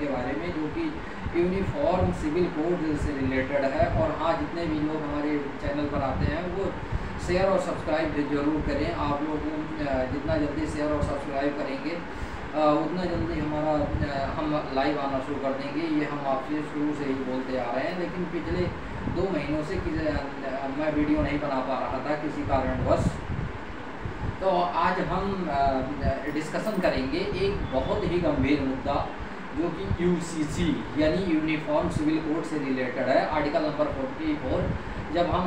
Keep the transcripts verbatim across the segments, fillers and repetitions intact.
के बारे में, जो कि यूनिफॉर्म सिविल कोड से रिलेटेड है। और हाँ, जितने भी लोग हमारे चैनल पर आते हैं वो शेयर और सब्सक्राइब ज़रूर करें। आप लोग जितना जल्दी शेयर और सब्सक्राइब करेंगे उतना जल्दी हमारा हम लाइव आना शुरू कर देंगे। ये हम आपसे शुरू से ही बोलते आ रहे हैं, लेकिन पिछले दो महीनों से मैं वीडियो नहीं बना पा रहा था किसी कारणवश। तो आज हम डिस्कशन करेंगे एक बहुत ही गंभीर मुद्दा, जो कि यूसीसी यानी यूनिफॉर्म सिविल कोड से रिलेटेड है। आर्टिकल नंबर फोर्टी फोर जब हम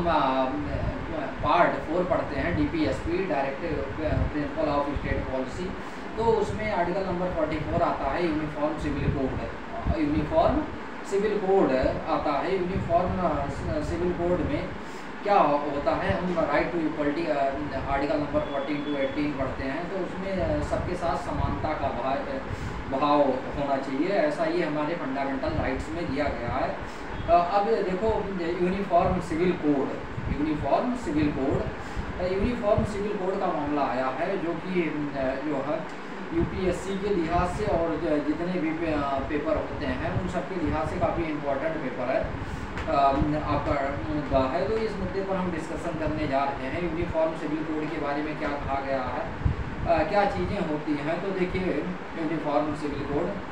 पार्ट फोर पढ़ते हैं DPSP directive principle of state policy, तो उसमें आर्टिकल नंबर फोर्टी फोर आता है uniform civil code. Uniform civil code आता है। यूनिफॉर्म सिविल कोड में क्या होता है, हम right to equality article number fourteen to eighteen पढ़ते हैं, तो उसमें सबके साथ समानता का भाव भाव होना चाहिए, ऐसा ही हमारे फंडामेंटल राइट्स में दिया गया है। अब देखो uniform civil code, uniform civil code uniform civil code का मामला आया है, जो कि जो है यूपीएससी के लिहाज से और जितने भी पेपर होते हैं उन सब के लिहाज से काफ़ी इम्पोर्टेंट पेपर है, आपका मुद्दा है। तो इस मुद्दे पर हम डिस्कशन करने जा रहे हैं। यूनिफॉर्म सिविल कोड के बारे में क्या कहा गया है, आ, क्या चीज़ें होती हैं। तो देखिए यूनिफॉर्म सिविल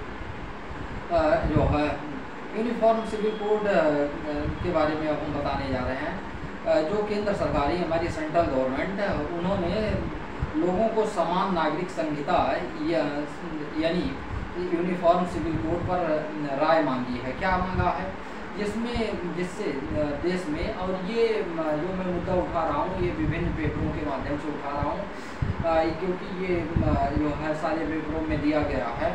कोड जो है, यूनिफॉर्म सिविल कोड के बारे में अब हम बताने जा रहे हैं। जो केंद्र सरकारी हमारी सेंट्रल गवर्नमेंट है, उन्होंने लोगों को समान नागरिक संहिता या, यानी यूनिफॉर्म सिविल कोड पर राय मांगी है। क्या मांगा है, जिसमें जिससे देश में, और ये जो मैं मुद्दा उठा रहा हूँ ये विभिन्न पेपरों के माध्यम से उठा रहा हूँ, क्योंकि ये जो है सारे पेपरों में दिया गया है,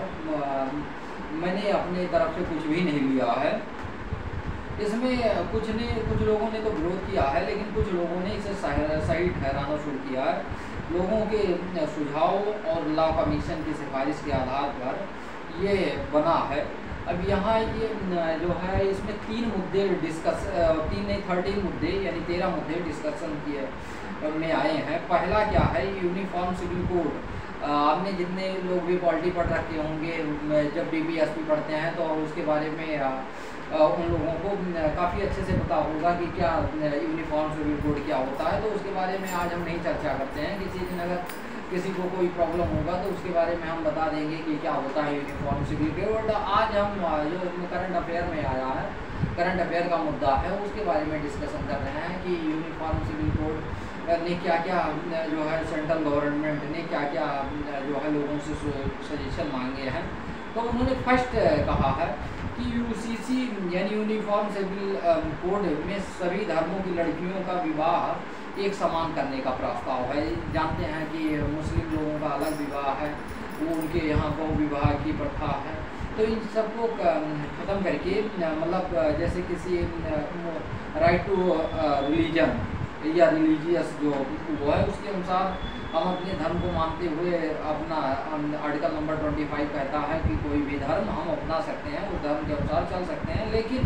मैंने अपने तरफ से कुछ भी नहीं लिया है। इसमें कुछ ने कुछ लोगों ने तो विरोध किया है, लेकिन कुछ लोगों ने इसे सही ठहराना शुरू किया है। लोगों के सुझाव और लॉ कमीशन की सिफारिश के आधार पर ये बना है। अब यहाँ ये जो है इसमें तीन मुद्दे डिस्कस तीन नहीं थर्टीन मुद्दे यानी तेरह मुद्दे डिस्कशन किए में आए हैं। पहला क्या है, यूनिफॉर्म सिविल कोड। आपने जितने लोग भी पॉलिटी पढ़ रखे होंगे, जब डीपीएसपी पढ़ते हैं तो उसके बारे में उन लोगों को काफ़ी अच्छे से पता होगा कि क्या यूनिफॉर्म सिविल कोड क्या होता है। तो उसके बारे में आज हम नहीं चर्चा करते हैं। किसी दिन अगर किसी को कोई प्रॉब्लम होगा तो उसके बारे में हम बता देंगे कि क्या होता है यूनिफॉर्म सिविल कोड। आज हम जो करंट अफेयर में आया है, करंट अफेयर का मुद्दा है, उसके बारे में डिस्कशन कर रहे हैं कि यूनिफॉर्म सिविल कोड ने क्या क्या जो है सेंट्रल गवर्नमेंट ने क्या क्या जो है लोगों से सजेशन मांगे हैं। तो उन्होंने फर्स्ट कहा है कि यूसीसी यानी यूनिफॉर्म सिविल कोड में सभी धर्मों की लड़कियों का विवाह एक समान करने का प्रस्ताव है। जानते हैं कि मुस्लिम लोगों का अलग विवाह है, वो उनके यहाँ बहु विवाह की प्रथा है। तो इन सबको ख़त्म करके, मतलब जैसे किसी राइट टू रिलीजन या रिलीजियस जो वो है उसके अनुसार हम अपने धर्म को मानते हुए अपना आर्टिकल नंबर ट्वेंटी फाइव कहता है कि कोई भी धर्म हम अपना सकते हैं, उस धर्म के अनुसार चल सकते हैं। लेकिन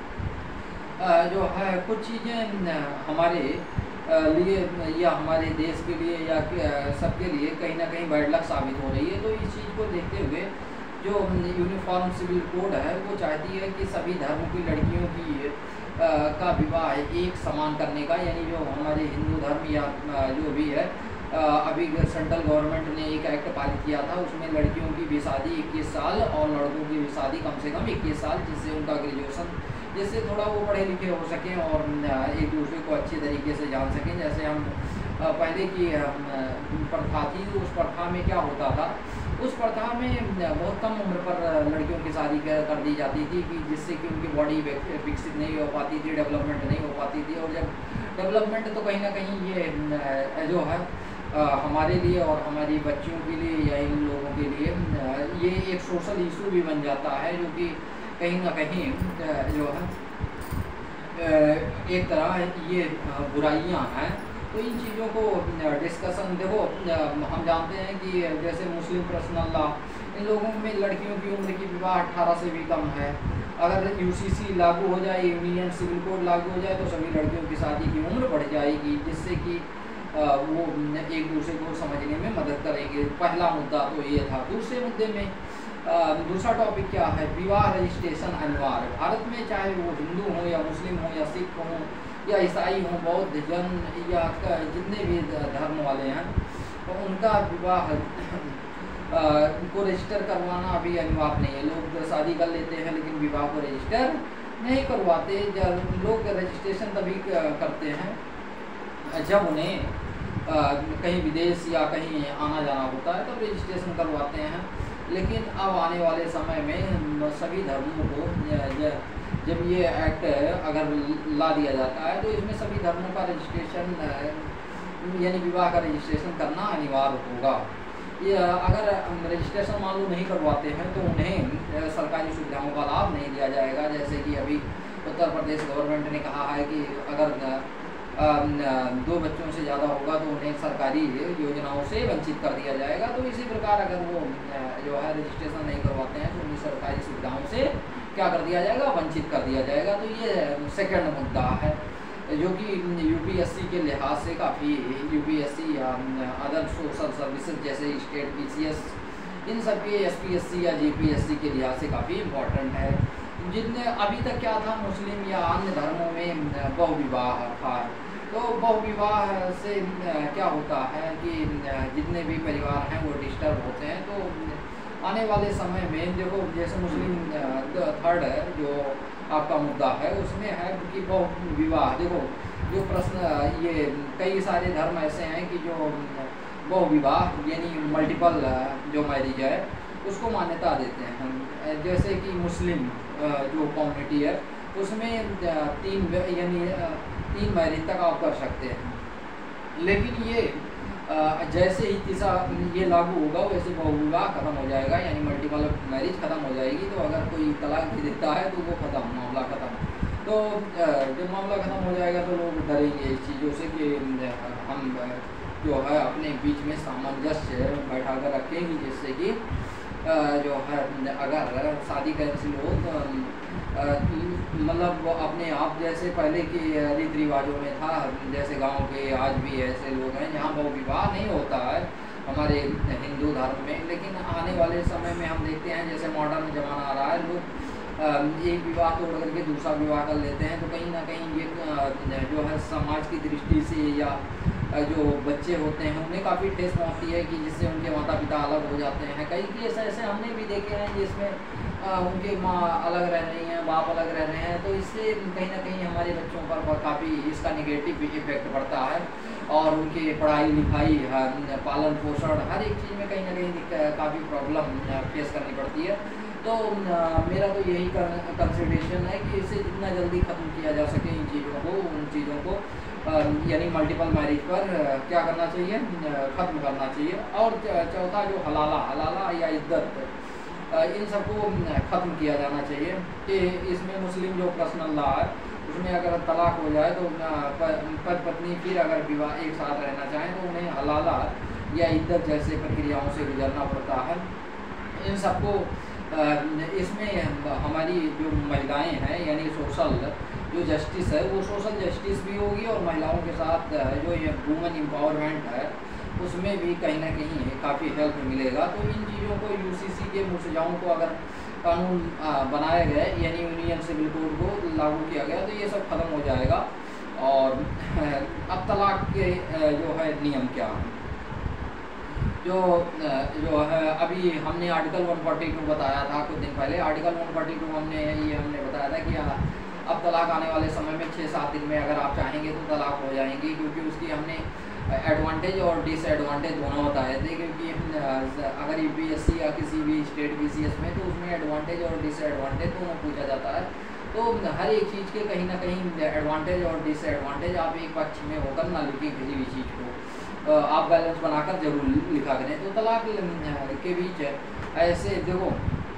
जो है कुछ चीज़ें हमारे लिए या हमारे देश के लिए या सबके लिए कहीं ना कहीं बैड लक साबित हो रही है। तो इस चीज़ को देखते हुए जो यूनिफॉर्म सिविल कोड है वो चाहती है कि सभी धर्म की लड़कियों की का विवाह एक समान करने का, यानी जो हमारे हिंदू धर्म या जो भी है, अभी सेंट्रल गवर्नमेंट ने एक एक्ट पारित किया था, उसमें लड़कियों की भी शादी इक्कीस साल और लड़कों की भी शादी कम से कम इक्कीस साल, जिससे उनका ग्रेजुएशन, जिससे थोड़ा वो पढ़े लिखे हो सकें और एक दूसरे को अच्छे तरीके से जान सकें। जैसे हम पहले की प्रथा थी, उस प्रथा में क्या होता था, उस प्रथा में बहुत कम उम्र पर लड़कियों की शादी कर दी जाती थी कि जिससे कि उनकी बॉडी विकसित नहीं हो पाती थी, डेवलपमेंट नहीं हो पाती थी। और जब डेवलपमेंट तो कहीं ना कहीं ये जो है आ, हमारे लिए और हमारी बच्चियों के लिए या इन लोगों के लिए ये एक सोशल इशू भी बन जाता है, जो कि कहीं ना कहीं जो है एक तरह ये बुराइयां हैं। तो इन चीज़ों को डिस्कशन, देखो हम जानते हैं कि जैसे मुस्लिम पर्सनल लॉ, इन लोगों में लड़कियों की उम्र की विवाह अठारह से भी कम है। अगर यूसीसी लागू हो जाए, यूनियन सिविल कोड लागू हो जाए, तो सभी लड़कियों की शादी की उम्र बढ़ जाएगी, जिससे कि वो एक दूसरे को समझने में मदद करेंगे। पहला मुद्दा तो ये था। दूसरे मुद्दे में दूसरा टॉपिक क्या है, विवाह रजिस्ट्रेशन अनिवार्य। भारत में चाहे वो हिंदू हों या मुस्लिम हों या सिख हों या ईसाई हों, बौद्ध जैन या जितने भी धर्म वाले हैं, तो उनका विवाह को रजिस्टर करवाना अभी अनिवार्य नहीं है। लोग शादी कर लेते हैं लेकिन विवाह को रजिस्टर नहीं करवाते। जब लोग रजिस्ट्रेशन तभी करते हैं जब उन्हें कहीं विदेश या कहीं आना जाना होता है, तब रजिस्ट्रेशन करवाते हैं। लेकिन अब आने वाले समय में सभी धर्मों को, जब ये एक्ट अगर ला दिया जाता है, तो इसमें सभी धर्मों का रजिस्ट्रेशन यानी विवाह का रजिस्ट्रेशन करना अनिवार्य होगा। ये अगर रजिस्ट्रेशन मान लो नहीं करवाते हैं तो उन्हें सरकारी सुविधाओं का लाभ नहीं दिया जाएगा। जैसे कि अभी उत्तर प्रदेश गवर्नमेंट ने कहा है कि अगर दो बच्चों से ज़्यादा होगा तो उन्हें सरकारी योजनाओं से वंचित कर दिया जाएगा। तो इसी प्रकार अगर वो जो है रजिस्ट्रेशन नहीं करवाते हैं तो उन्हें सरकारी सुविधाओं से क्या कर दिया जाएगा, वंचित कर दिया जाएगा। तो ये सेकंड मुद्दा है जो कि यूपीएससी के लिहाज से काफ़ी, यूपीएससी या अदर सोशल सर्विसेज जैसे स्टेट पीसीएस, इन सब के एसपीएससी या जेपीएससी के लिहाज से काफ़ी इम्पोर्टेंट है। जितने अभी तक क्या था, मुस्लिम या अन्य धर्मों में बहुविवाह था। तो बहुविवाह से क्या होता है कि जितने भी परिवार हैं वो डिस्टर्ब होते हैं। तो आने वाले समय में देखो, जैसे मुस्लिम थर्ड है जो आपका मुद्दा है, उसमें है कि बहुविवाह, देखो जो प्रश्न, ये कई सारे धर्म ऐसे हैं कि जो बहुविवाह यानी मल्टीपल जो मैरिज है उसको मान्यता देते हैं। जैसे कि मुस्लिम जो कम्युनिटी है उसमें तीन यानी तीन मैरिज तक आप कर सकते हैं। लेकिन ये जैसे ही तीसरा ये लागू होगा वैसे बहुविवाह खत्म हो जाएगा, यानी मल्टीपल मैरिज खत्म हो जाएगी। तो अगर कोई तलाक दे देता है तो वो खत्म, मामला खत्म। तो जब मामला खत्म हो जाएगा तो लोग डरेंगे इस चीज़ों से कि हम जो है अपने बीच में सामंजस्य बैठा कर रखेंगे, जिससे कि जो है अगर शादी कैंसिल हो तो मतलब अपने आप, जैसे पहले के रीति रिवाजों में था, जैसे गांव के आज भी ऐसे लोग हैं जहां बहुविवाह नहीं होता है हमारे हिंदू धर्म में। लेकिन आने वाले समय में हम देखते हैं जैसे मॉडर्न ज़माना आ रहा है, लोग एक विवाह तोड़ करके दूसरा विवाह कर लेते हैं। तो कहीं ना कहीं ये जो है समाज की दृष्टि से या जो बच्चे होते हैं उन्हें काफ़ी ठेस पहुँचती है कि जिससे उनके माता पिता अलग हो जाते हैं। कई केस ऐसे हमने भी देखे हैं जिसमें उनके माँ अलग रह रही हैं, बाप अलग रह रहे हैं। तो इससे कहीं ना कहीं हमारे बच्चों पर काफ़ी इसका निगेटिव इफेक्ट पड़ता है और उनके पढ़ाई लिखाई, पालन पोषण, हर एक चीज़ में कहीं ना कहीं काफ़ी प्रॉब्लम फेस करनी पड़ती है। तो मेरा तो यही कंसिडरेशन है कि इसे जितना जल्दी ख़त्म किया जा सके इन चीज़ों को, उन चीज़ों को यानी मल्टीपल मैरिज पर क्या करना चाहिए, ख़त्म करना चाहिए। और चौथा जो हलाला हलाला या इद्दत, इन सबको ख़त्म किया जाना चाहिए। कि इसमें मुस्लिम जो पर्सनल लॉ है उसमें अगर तलाक हो जाए तो पति पत्नी फिर अगर विवाह एक साथ रहना चाहें तो उन्हें हलाला या इद्दत जैसे प्रक्रियाओं से गुजरना पड़ता है। इन सबको इसमें हमारी जो महिलाएं हैं यानी सोशल जो जस्टिस है वो सोशल जस्टिस भी होगी और महिलाओं के साथ जो ये वुमेन एम्पावरमेंट है उसमें भी कहीं ना कहीं काफ़ी हेल्प मिलेगा। तो इन चीज़ों को यूसीसी के मुर्जाओं को अगर कानून बनाया गया यानी यूनियन सिविल कोड को लागू किया गया तो ये सब खत्म हो जाएगा। और अब तलाक के जो है नियम क्या है, जो जो है अभी हमने आर्टिकल एक सौ बयालीस बताया था कुछ दिन पहले। आर्टिकल एक सौ बयालीस हमने ये हमने बताया था कि अब तलाक आने वाले समय में छः सात दिन में अगर आप चाहेंगे तो तलाक हो जाएंगी, क्योंकि उसकी हमने एडवांटेज और डिसएडवांटेज दोनों बताए थे। क्योंकि अगर यूपीएससी या किसी भी स्टेट बीसीएस में तो उसमें एडवांटेज और डिसएडवांटेज दोनों पूछा जाता है। तो हर एक चीज़ के कहीं ना कहीं एडवांटेज और डिसएडवांटेज आप एक पक्ष में होकर ना लिखें, किसी भी चीज़ को आप बैलेंस बनाकर जरूर लिखा करें। तो तलाक के बीच ऐसे देखो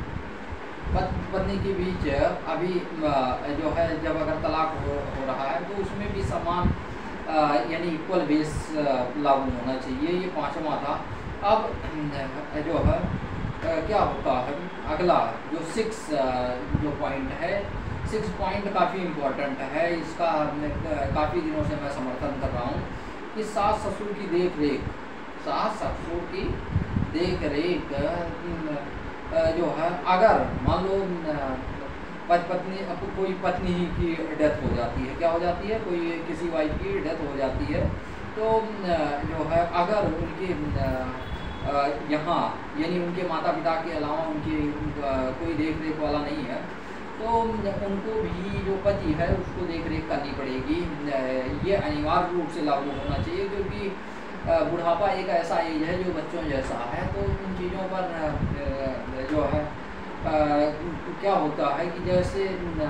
पत्नी के बीच अभी जो है जब अगर तलाक हो, हो रहा है तो उसमें भी समान यानी इक्वल बेस लागू होना चाहिए। ये पाँचवा था। अब जो है क्या होता है अगला जो सिक्स जो पॉइंट है, सिक्स पॉइंट काफ़ी इम्पोर्टेंट है। इसका काफ़ी दिनों से मैं समर्थन कर रहा हूँ कि सास ससुर की देख रेख, सास ससुर की देख रेख जो है अगर मान लो पति पत्नी कोई पत्नी ही की डेथ हो जाती है, क्या हो जाती है, कोई किसी वाइफ की डेथ हो जाती है, तो जो है अगर उनके यहाँ यानी उनके माता पिता के अलावा उनकी कोई देख रेख वाला नहीं है, तो उनको भी जो पति है उसको देख रेख करनी पड़ेगी। ये अनिवार्य रूप से लागू होना चाहिए, क्योंकि बुढ़ापा एक ऐसा एज है जो बच्चों जैसा है। तो इन चीज़ों पर जो है आ, क्या होता है कि जैसे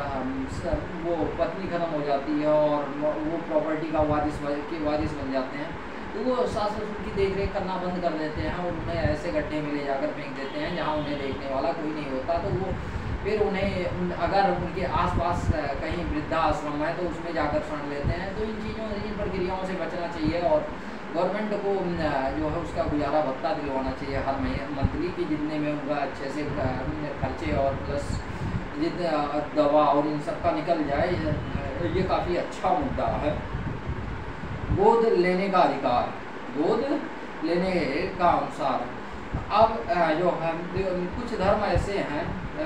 वो पत्नी ख़त्म हो जाती है और वो प्रॉपर्टी का वारिस के वारिस बन जाते हैं, तो वो सास ससुर की देख रेख करना बंद कर देते हैं और उन्हें ऐसे गड्ढे में ले जाकर फेंक देते हैं जहाँ उन्हें देखने वाला कोई नहीं होता। तो वो फिर उन्हें अगर उनके आसपास कहीं वृद्धाश्रम है तो उसमें जाकर शरण लेते हैं। तो इन चीज़ों इन प्रक्रियाओं से बचना चाहिए और गवर्नमेंट को जो है उसका गुजारा भत्ता दिलवाना चाहिए हर महीने मंथली की, जितने में उनका अच्छे से खर्चे और प्लस जितने दवा और इन सब का निकल जाए। ये काफ़ी अच्छा मुद्दा है। गोद लेने का अधिकार, गोद लेने का अनुसार अब जो है कुछ धर्म ऐसे हैं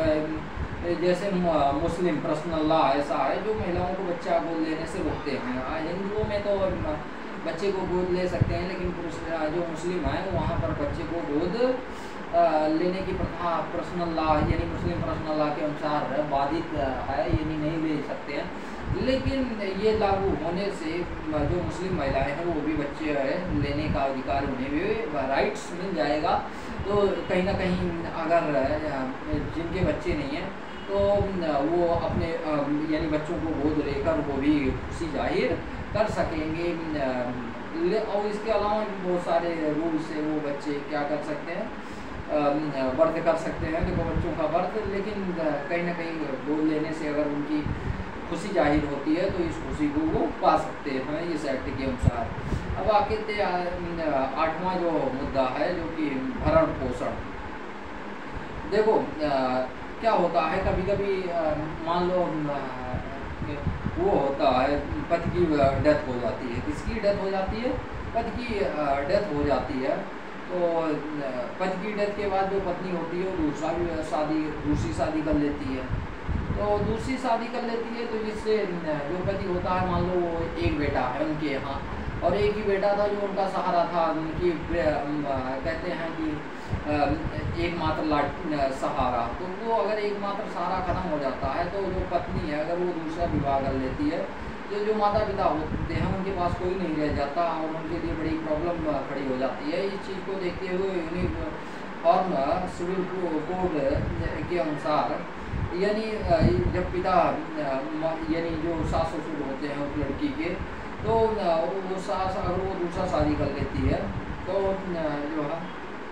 जैसे मुस्लिम पर्सनल लॉ ऐसा है जो महिलाओं को बच्चा गोद लेने से रोकते हैं। हिंदुओं में तो बच्चे को गोद ले सकते हैं, लेकिन जो मुस्लिम है वहाँ पर बच्चे को गोद लेने की प्रथा पर्सनल लॉ यानी मुस्लिम पर्सनल लॉ के अनुसार बाधित है, यानी नहीं ले सकते हैं। लेकिन ये लागू होने से जो मुस्लिम महिलाएं हैं वो भी बच्चे लेने का अधिकार, उन्हें भी राइट्स मिल जाएगा। तो कहीं ना कहीं अगर जिनके बच्चे नहीं हैं तो वो अपने यानी बच्चों को गोद लेकर वो भी खुशी जाहिर कर सकेंगे। और इसके अलावा बहुत सारे रूल्स से वो बच्चे क्या कर सकते हैं, बर्थ कर सकते हैं, देखो बच्चों का बर्थ। लेकिन कहीं ना कहीं गोद लेने से अगर उनकी खुशी जाहिर होती है तो इस खुशी को वो पा सकते हैं इस एक्ट के अनुसार। अब आके थे आठवां जो मुद्दा है जो कि भरण पोषण। देखो आ, क्या होता है, कभी कभी मान लो वो होता है पति की डेथ हो जाती है। किसकी डेथ हो जाती है? पति की डेथ हो जाती है। तो पति की डेथ के बाद जो पत्नी होती है वो दूसरा भी शादी दूसरी शादी कर लेती है। तो दूसरी शादी कर लेती है तो जिससे जो पति होता है, मान लो वो एक बेटा है उनके यहाँ और एक ही बेटा था जो उनका सहारा था, उनकी कहते हैं कि एकमात्र लाट सहारा। तो वो अगर एकमात्र सहारा खत्म हो जाता है तो जो पत्नी है अगर वो दूसरा विवाह कर लेती है तो जो माता पिता होते हैं उनके पास कोई नहीं रह जाता और उनके लिए बड़ी प्रॉब्लम खड़ी हो जाती है। इस चीज़ को देखते हुए यूनिफॉर्म सिविल कोड के अनुसार यानी जब पिता यानी जो सास ससुर होते हैं उस लड़की के, तो वो सास अगर वो दूसरा शादी कर लेती है तो जो है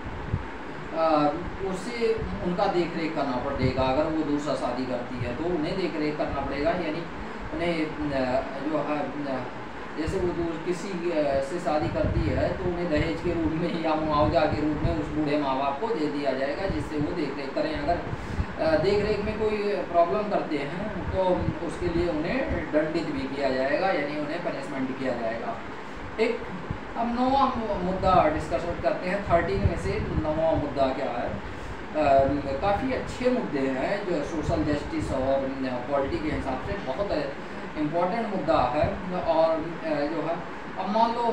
उससे उनका देख रेख करना पड़ेगा। अगर वो दूसरा शादी करती है तो उन्हें देख रेख करना पड़ेगा, यानी उन्हें जो है जैसे वो दूर किसी से शादी करती है तो उन्हें दहेज के रूप में या मुआवजा के रूप में उस बूढ़े माँ बाप को दे दिया जाएगा जिससे वो देख रेख करें। अगर देख रेख में कोई प्रॉब्लम करते हैं तो उसके लिए उन्हें दंडित भी किया जाएगा, यानी उन्हें पनिशमेंट किया जाएगा। एक अब नौवां मुद्दा डिस्कशन करते हैं। थर्टीन में से नौवां मुद्दा क्या है? काफ़ी अच्छे मुद्दे हैं जो सोशल जस्टिस और पॉलिटी के हिसाब से बहुत इम्पोर्टेंट मुद्दा है। और जो है अब मान लो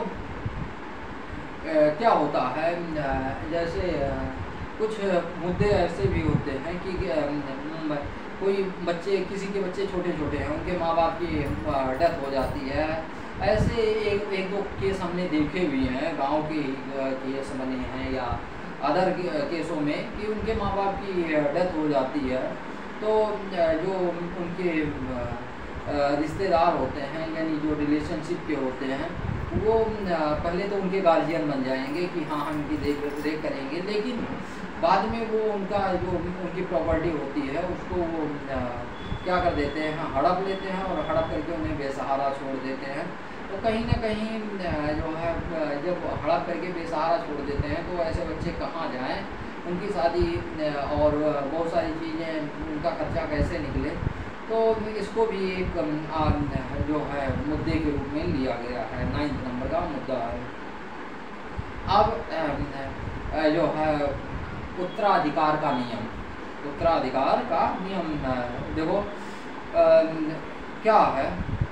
क्या होता है, जैसे कुछ मुद्दे ऐसे भी होते हैं कि कोई बच्चे किसी के बच्चे छोटे छोटे हैं, उनके माँ बाप की डेथ हो जाती है। ऐसे एक एक दो केस हमने देखे भी हैं, गांव के केस बने हैं या अदर केसों में कि उनके माँ बाप की डेथ हो जाती है तो जो उनके रिश्तेदार होते हैं यानी जो रिलेशनशिप के होते हैं वो पहले तो उनके गार्जियन बन जाएंगे कि हाँ हम इनकी देख रेख करेंगे, लेकिन बाद में वो उनका जो उनकी प्रॉपर्टी होती है उसको वो क्या कर देते हैं, हड़प लेते हैं और हड़प करके उन्हें बेसहारा छोड़ देते हैं। तो कहीं ना कहीं जो है जब हड़प करके बेसहारा छोड़ देते हैं तो ऐसे बच्चे कहाँ जाएं, उनकी शादी और बहुत सारी चीज़ें उनका खर्चा कैसे निकले। तो इसको भी एक जो है मुद्दे के रूप में लिया गया है, नाइन्थ नंबर का मुद्दा है। अब जो है उत्तराधिकार का नियम, उत्तराधिकार का नियम देखो आ, क्या है,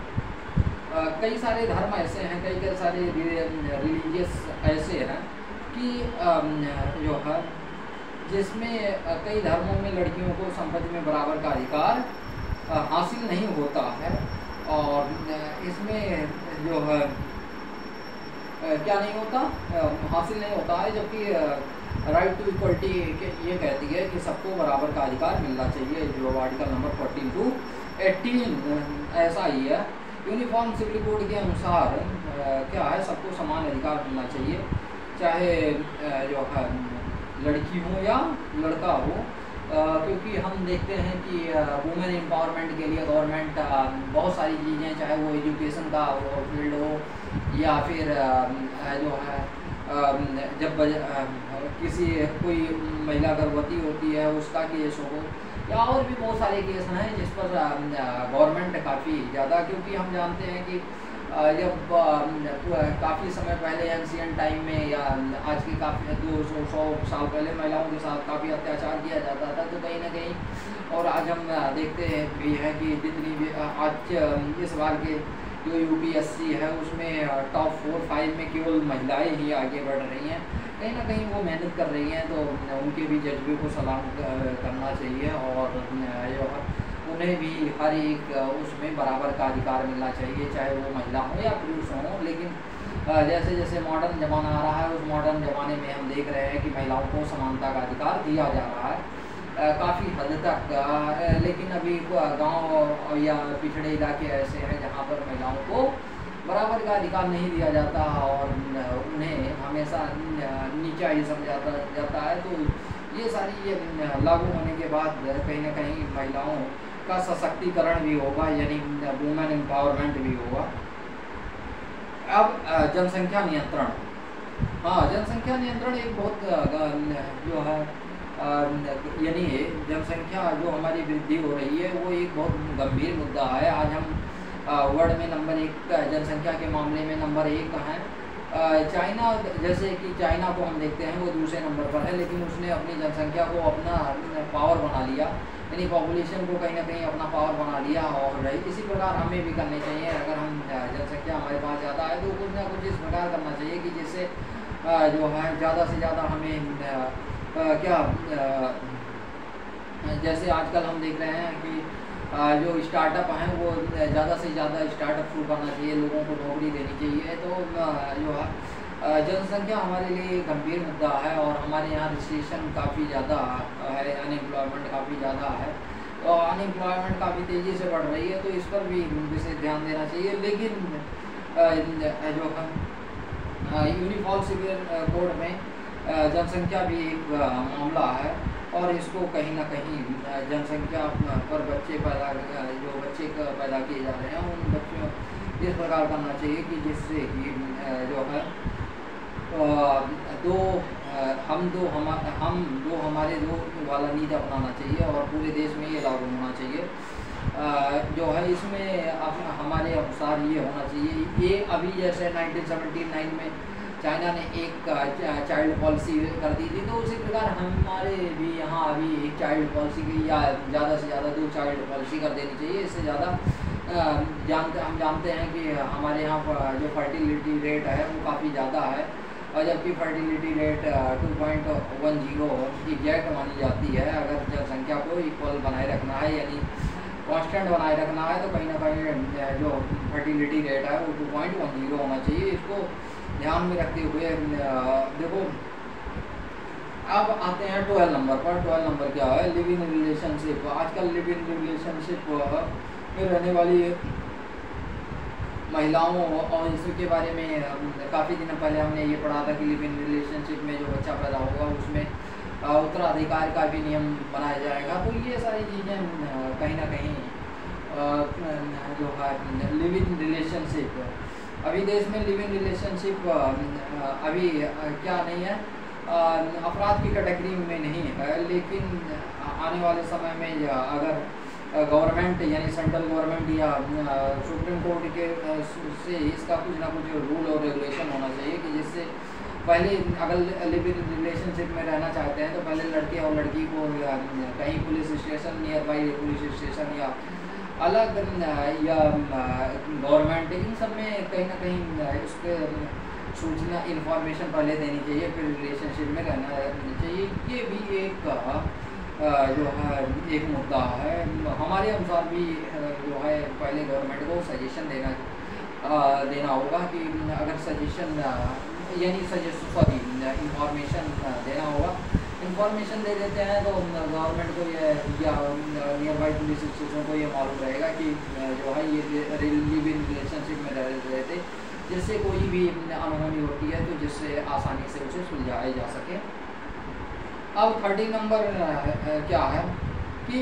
आ, कई सारे धर्म ऐसे हैं, कई कई सारे रिलीजियस ऐसे हैं कि आ, जो है जिसमें कई धर्मों में लड़कियों को संपत्ति में बराबर का अधिकार हासिल नहीं होता है। और इसमें जो है क्या नहीं होता, हासिल नहीं होता है, जबकि राइट टू इक्वलिटी ये कहती है कि सबको बराबर का अधिकार मिलना चाहिए, जो article number fourteen to eighteen ऐसा ही है। यूनिफॉर्म सिविल कोड के अनुसार क्या है, सबको समान अधिकार मिलना चाहिए, चाहे जो है लड़की हो या लड़का हो, क्योंकि हम देखते हैं कि वुमेन एम्पावरमेंट के लिए गवर्नमेंट बहुत सारी चीज़ें, चाहे वो एजुकेशन का फील्ड हो या फिर जो है जब किसी कोई महिला गर्भवती होती है उसका केस हो, या और भी बहुत सारे केस हैं जिस पर गवर्नमेंट काफ़ी ज़्यादा, क्योंकि हम जानते हैं कि जब काफ़ी समय पहले एंशिएंट टाइम में या आज के काफ़ी दो सौ सौ साल पहले महिलाओं के साथ काफ़ी अत्याचार किया जाता था, तो कहीं ना कहीं और आज हम देखते भी हैं कि जितनी भी आज इस बार के जो यू पी एस सी है उसमें टॉप फोर फाइव में केवल महिलाएं ही आगे बढ़ रही हैं, कहीं ना कहीं वो मेहनत कर रही हैं, तो उनके भी जज्बे को सलाम करना चाहिए और उन्हें भी हर एक उसमें बराबर का अधिकार मिलना चाहिए, चाहे वो महिला हो या पुरुष हो। लेकिन जैसे जैसे मॉडर्न ज़माना आ रहा है, उस मॉडर्न ज़माने में हम देख रहे हैं कि महिलाओं को समानता का अधिकार दिया जा रहा है काफ़ी हद तक, लेकिन अभी गांव या पिछड़े इलाके ऐसे हैं जहां पर महिलाओं को बराबर का अधिकार नहीं दिया जाता और उन्हें हमेशा नीचा ही समझा जाता है। तो ये सारी लागू होने के बाद कहीं ना कहीं महिलाओं का सशक्तिकरण भी होगा, यानी वुमेन एम्पावरमेंट भी होगा। अब जनसंख्या नियंत्रण, हाँ जनसंख्या नियंत्रण एक बहुत जो है यानी जनसंख्या जो हमारी वृद्धि हो रही है वो एक बहुत गंभीर मुद्दा है। आज हम वर्ल्ड में नंबर एक जनसंख्या के मामले में नंबर एक हैं। चाइना, जैसे कि चाइना को हम देखते हैं वो दूसरे नंबर पर है, लेकिन उसने अपनी जनसंख्या को अपना पावर बना लिया, यानी पॉपुलेशन को कहीं ना कहीं अपना पावर बना लिया। और इसी प्रकार हमें भी करनी चाहिए, अगर हम जनसंख्या हमारे पास ज़्यादा है तो कुछ ना कुछ इस प्रकार करना चाहिए कि जिससे जो है ज़्यादा से ज़्यादा हमें क्या जैसे आजकल हम देख रहे हैं कि जो स्टार्टअप हैं वो ज़्यादा से ज़्यादा स्टार्टअप शुरू करना चाहिए, लोगों को नौकरी देनी चाहिए। तो जो है जनसंख्या हमारे लिए गंभीर मुद्दा है और हमारे यहाँ रिसेशन काफ़ी ज़्यादा है, अनएम्प्लॉयमेंट काफ़ी ज़्यादा है, तो अनएम्प्लॉयमेंट काफ़ी तेज़ी से बढ़ रही है, तो इस पर भी विशेष ध्यान देना चाहिए। लेकिन जो है यूनिफॉर्म सिविल कोड में जनसंख्या भी एक मामला है और इसको कहीं ना कहीं जनसंख्या पर बच्चे पैदा जो बच्चे पैदा किए जा रहे हैं उन बच्चों इस प्रकार करना चाहिए कि जिससे कि जो है दो हम दो हम हम दो हमारे दो वाला नीति अपनाना चाहिए और पूरे देश में ये लागू होना चाहिए। जो है इसमें हमारे अनुसार ये होना चाहिए, ये अभी जैसे नाइनटीन सेवेंटी नाइन में चाइना ने एक चाइल्ड पॉलिसी कर दी थी, तो उसी प्रकार हमारे भी यहाँ अभी एक चाइल्ड पॉलिसी की या ज़्यादा से ज़्यादा दो चाइल्ड पॉलिसी कर देनी चाहिए। इससे ज़्यादा जानते हम जानते हैं कि हमारे यहाँ जो फर्टिलिटी रेट है वो काफ़ी ज़्यादा है, और जबकि fertility rate two point one zero exact मानी जाती है। अगर जनसंख्या को इक्वल बनाए रखना है यानी कांस्टेंट बनाए रखना है तो कहीं ना कहीं जो फर्टिलिटी रेट है वो टू पॉइंट वन जीरो होना चाहिए। इसको ध्यान में रखते हुए देखो अब आते हैं ट्वेल्व नंबर पर। ट्वेल्व नंबर क्या है? Live in relationship. आजकल लिव इन रिलेशनशिप में रहने वाली महिलाओं और इसके बारे में काफ़ी दिन पहले हमने ये पढ़ा था कि लिव इन रिलेशनशिप में जो बच्चा पैदा होगा उसमें उत्तराधिकार का भी नियम बनाया जाएगा। तो ये सारी चीज़ें कहीं ना कहीं जो है लिव इन रिलेशनशिप अभी देश में लिव इन रिलेशनशिप अभी क्या नहीं है, अपराध की कैटेगरी में नहीं है, लेकिन आने वाले समय में अगर गवर्नमेंट यानी सेंट्रल गवर्नमेंट या सुप्रीम कोर्ट के से इसका कुछ ना कुछ रूल और रेगुलेशन होना चाहिए कि जिससे पहले अगर लिव इन रिलेशनशिप में रहना चाहते हैं तो पहले लड़के और लड़की को कहीं police station, nearby police station या अलग या गवर्नमेंट, इन सब में कहीं ना कहीं उसके सूचना इन्फॉर्मेशन पहले देनी चाहिए, फिर रिलेशनशिप में रहना चाहिए। ये भी एक जो है एक मुद्दा है। हमारे अनुसार भी जो है पहले गवर्नमेंट को सजेशन देना देना होगा कि अगर सजेशन यानी सजेशन सॉरी इंफॉर्मेशन देना होगा। इंफॉर्मेशन दे देते हैं तो गवर्नमेंट को ये या नियर बाई पुलिस स्टेशन को ये मालूम रहेगा कि जो है ये लिव इन रिलेशनशिप में रह रहे थे, जिससे कोई भी अनहोनी होती है तो जिससे आसानी से उसे सुलझाया जा सके। अब थर्टी नंबर क्या है कि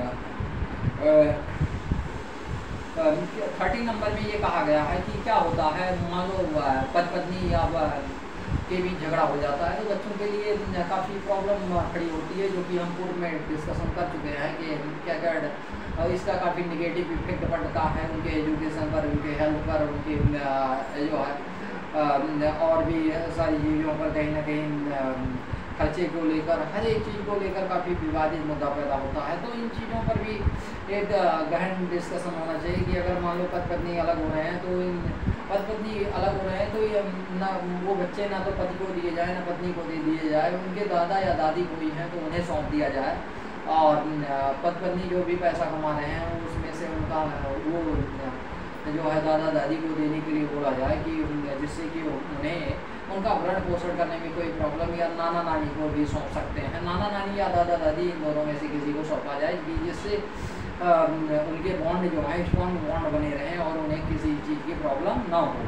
थर्टी नंबर में ये कहा गया है कि क्या होता है, मान लो पति पत्नी या के बीच झगड़ा हो जाता है तो बच्चों के लिए काफ़ी प्रॉब्लम खड़ी होती है, जो कि हम पूर्व में डिस्कशन कर चुके हैं कि क्या क्या इसका काफ़ी निगेटिव इफेक्ट पड़ता है उनके एजुकेशन पर, उनके हेल्थ पर, उनके जो है और भी सारी चीज़ों पर कहीं ना कहीं खर्चे को लेकर, हर एक चीज़ को लेकर काफ़ी विवादित मुद्दा पैदा होता है। तो इन चीज़ों पर भी एक गहन डिस्कशन होना चाहिए कि अगर मान लो पति पत्नी अलग हो रहे हैं तो इन पति पत्नी अलग हो रहे हैं तो ये ना वो बच्चे ना तो पति को दिए जाए ना पत्नी को दे दिए जाए, उनके दादा या दादी कोई हैं तो उन्हें सौंप दिया जाए, और पति पत्नी जो भी पैसा कमा रहे हैं उसमें से उनका वो जो है दादा दादी को देने के लिए बोला जाए कि जिससे कि उन्हें उनका भरण पोषण करने में कोई प्रॉब्लम, या नाना नानी को भी सौंप सकते हैं, नाना नानी या दादा दादी इन दोनों में से किसी को सौंपा जाए कि जिससे उनके बॉन्ड जो है स्ट्रॉन्ग बॉन्ड बने रहें और उन्हें किसी चीज़ की प्रॉब्लम ना हो।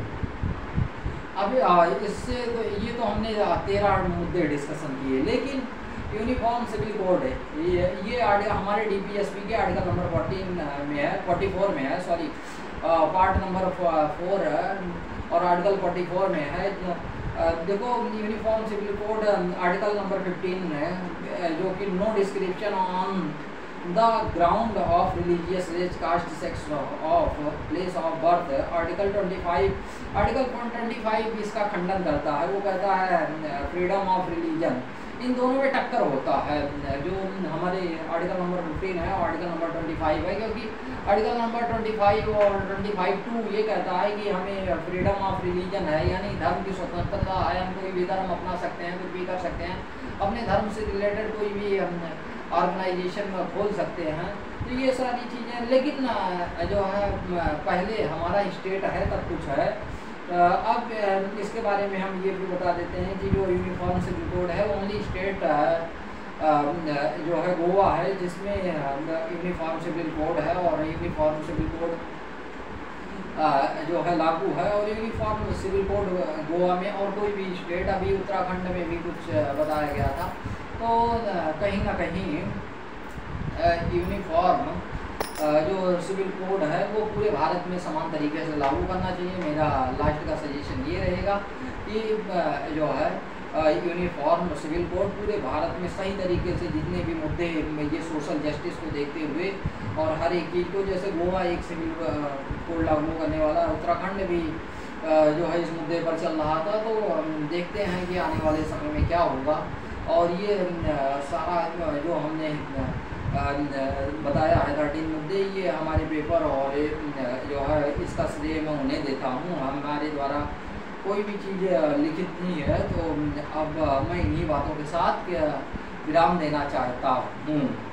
अब इससे तो ये तो हमने तेरह मुद्दे डिस्कशन किए, लेकिन यूनिफॉर्म सिविल कोड है ये ये हमारे डी पी एस पी के आर्टिकल नंबर फोर्टीन में है, फोर्टी फोर में है, सॉरी पार्ट नंबर फोर और आर्टिकल फोर्टी फोर में है। देखो uniform civil code article number fifteen है जो कि no description on the ground of religious race caste sex of place of birth, article twenty five article twenty five इसका खंडन करता है। वो कहता है फ्रीडम ऑफ रिलीजन, इन दोनों में टक्कर होता है जो हमारे आर्टिकल नंबर फिफ्टीन है और आर्टिकल नंबर ट्वेंटी फाइव है, क्योंकि आर्टिकल नंबर ट्वेंटी फाइव और ट्वेंटी फाइव टू ये कहता है कि हमें फ्रीडम ऑफ रिलीजन है, यानी धर्म की स्वतंत्रता है, हम कोई भी धर्म अपना सकते हैं, कुछ भी कर सकते हैं, अपने धर्म से रिलेटेड कोई भी ऑर्गेनाइजेशन खोल सकते हैं, तो ये सारी चीज़ें। लेकिन जो है पहले हमारा स्टेट है तब कुछ है। अब इसके बारे में हम ये भी बता देते हैं कि जो यूनिफॉर्म सिविल कोड है ओनली स्टेट जो है गोवा है जिसमें यूनिफॉर्म सिविल कोड है, और यूनिफॉर्म सिविल कोड जो है लागू है, और यूनिफॉर्म सिविल कोड गोवा में और कोई भी स्टेट, अभी उत्तराखंड में भी कुछ बताया गया था। तो कहीं ना कहीं यूनिफॉर्म जो सिविल कोड है वो पूरे भारत में समान तरीके से लागू करना चाहिए। मेरा लास्ट का सजेशन ये रहेगा कि जो है यूनिफॉर्म सिविल कोड पूरे भारत में सही तरीके से जितने भी मुद्दे ये सोशल जस्टिस को देखते हुए और हर एक चीज़ को, जैसे गोवा एक सिविल कोड लागू करने वाला, उत्तराखंड भी जो है इस मुद्दे पर चल रहा था, तो देखते हैं कि आने वाले समय में क्या होगा। और ये सारा जो हमने बताया है थर्टीन मुद्दे, ये हमारे पेपर और जो है इसका श्रेय मैं उन्हें देता हूँ, हमारे द्वारा कोई भी चीज़ लिखित नहीं है। तो अब मैं इन्हीं बातों के साथ विराम देना चाहता हूँ।